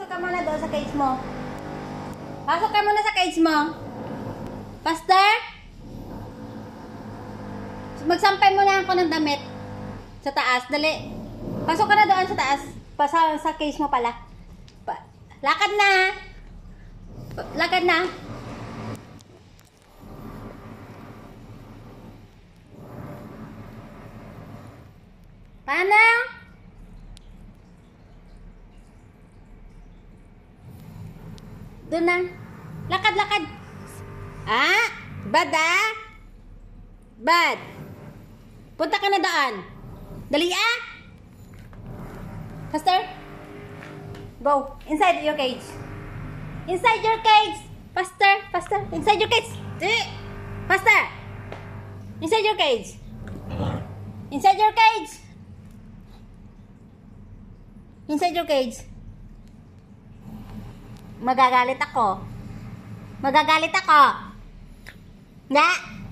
Pasok ka muna doon sa cage mo. Pasok ka muna sa cage mo. Faster! Magsampay mo na ako ng damit. Sa taas, dali. Pasok ka na doon sa taas. Sa cage mo pala. Lakad na. Lakad na. Paano? Doon na. Lakad, lakad. Ah? Bad ah? Bad. Punta ka na doon. Dali ah. Faster. Go. Inside your cage. Inside your cage. Faster, faster. Inside your cage. Faster. Inside your cage. Inside your cage. Inside your cage. Magagalit ako. Magagalit ako. Nga.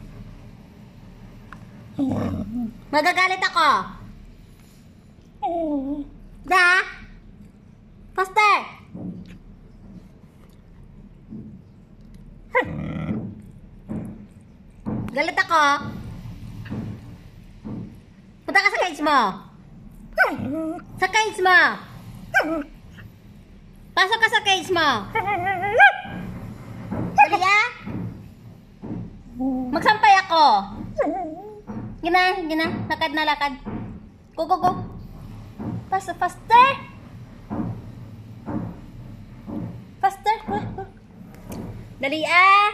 Magagalit ako. Da. Faster. Galit ako. Punta ka sa cage mo. Sa cage mo. Pasok ka sa cage mo. Dali ah. Magsampay ako. Gina, gina. Lakad na, lakad. Go, go, go. Faster, faster. Faster. Go, go. Dali ah.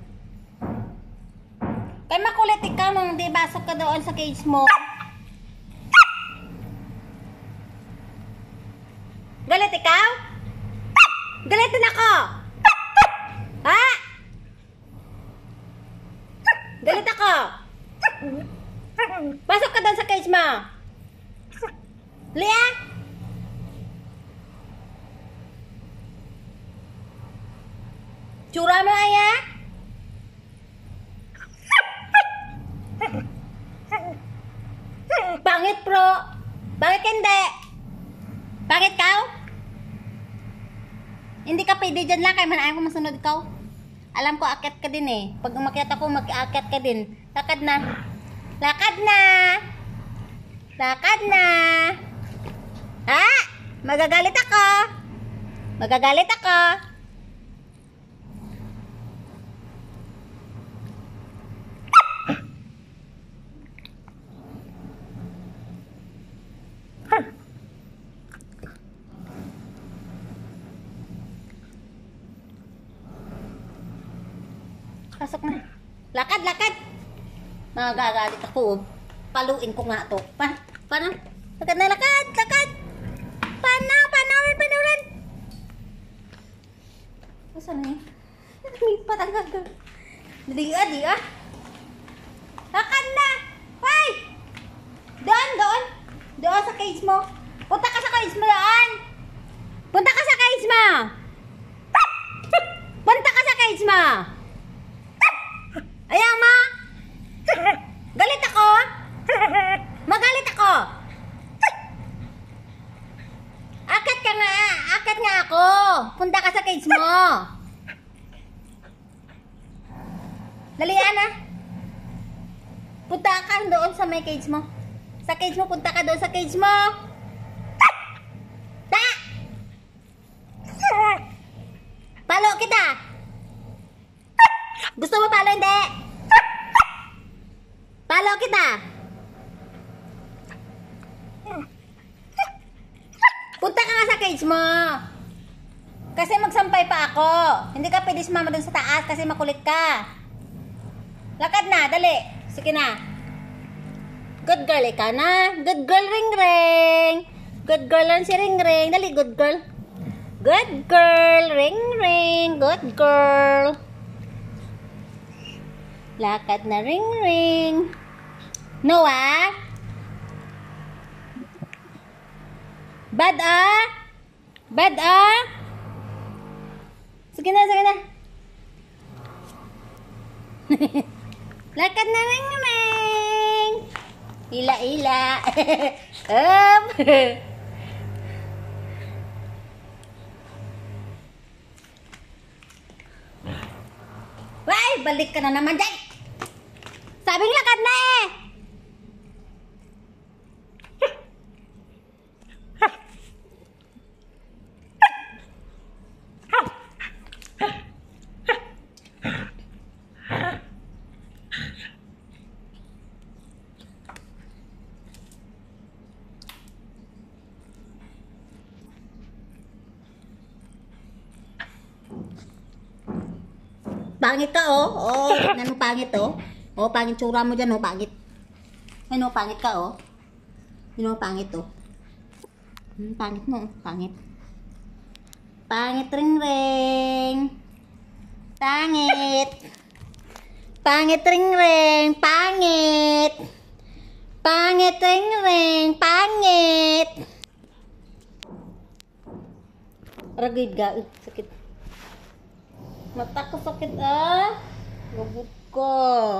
Kaya makulit ikaw nung di basok ka doon sa cage mo. Galit ikaw? Galitin ako! Ha? Galit ako! Pasok ka doon sa cage mo! Lia? Tsura mo aya? Pangit bro! Bakit hindi? Bakit kau? Hindi ka pwede dyan lang, kaya manayang ko masunod ikaw. Alam ko, akyat ka din eh. Pag umakyat ako, mag-akyat ka din. Lakad na. Lakad na. Lakad na. Ha? Magagalit ako. Magagalit ako. Pasok na. Lakad, lakad. Magagalit ako. Paluin ko nga to. Paano? Lakad na, lakad, lakad. Paano? Paano? Saan na yun? Lumipat ang gagal. Di ah. Lakad na. Hoy! Doon. Doon sa cage mo. Punta ka sa cage mo doon. Punta ka sa cage mo. Punta ka sa cage mo. Ayaw ma! Galit ako! Magalit ako! Akat ka nga! Akat nga ako! Punta ka sa cage mo! Dalian na! Punta ka doon sa may cage mo. Sa cage mo, punta ka doon sa cage mo! Ta! Palo kita! Gusto mo palo hindi? Palo kita. Punta ka nga sa cage mo. Kasi magsampay pa ako. Hindi ka pwede sumama dun sa taas kasi makulit ka. Lakad na, dali. Sige na. Good girl ikaw na. Good girl, ring ring. Good girl lang si ring ring. Dali, good girl. Good girl, ring ring. Good girl. Lakad na ring ring. Noah? Bad ah? Bad ah? Sige na, sige na. Lakad na ring ring. Ila ila. Up. balik ka na naman dyan. Sabing lakad na eh. Pangit ka, oh. Oh, ano pangit, oh. Oh, pangit tsura mo dyan, oh. Pangit. Ano, pangit ka, oh. Ano, pangit, oh. Pangit mo, oh. Pangit. Pangit, ring-ring. Pangit. Pangit, ring-ring. Pangit. Pangit, ring-ring. Pangit. Ragid ga. Sakit. Mata ko sakit, ah. Gabot ko.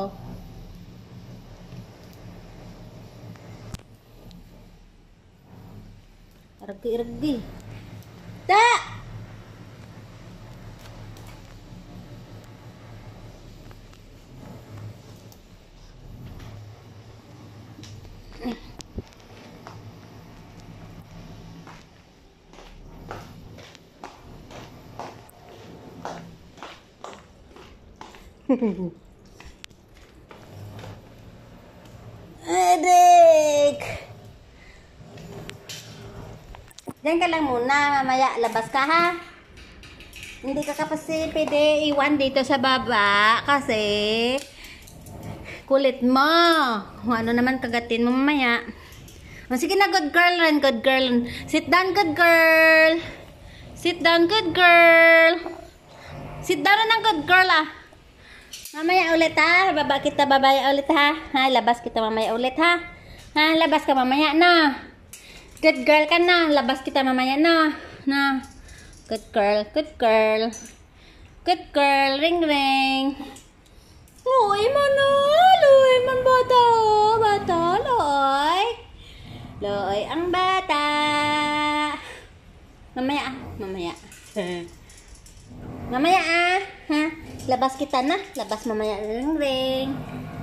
Ragi-ragi. Da! Adik! Diyan ka lang muna, mamaya labas ka ha. Hindi ka kasi pwede iwan dito sa baba kasi kulit mo. Kung ano naman kagatin mo mamaya. O, sige na, good girl rin, good girl. Sit down, good girl. Sit down, good girl. Sit down na ng good girl ah. Mamaya ulit ha. Baba kita babaya ulit ha. Ha, labas kita mamaya ulit ha. Ha, labas ka mamaya na. Good girl ka na. Labas kita mamaya na. Na. Good girl, good girl. Good girl, ring ring. Loy man na. Loy man bata. Bata, loy. Loy ang bata. Mamaya ah. Mamaya. Mamaya ah. Ha? Labas kita na. Labas mamaya ring ring.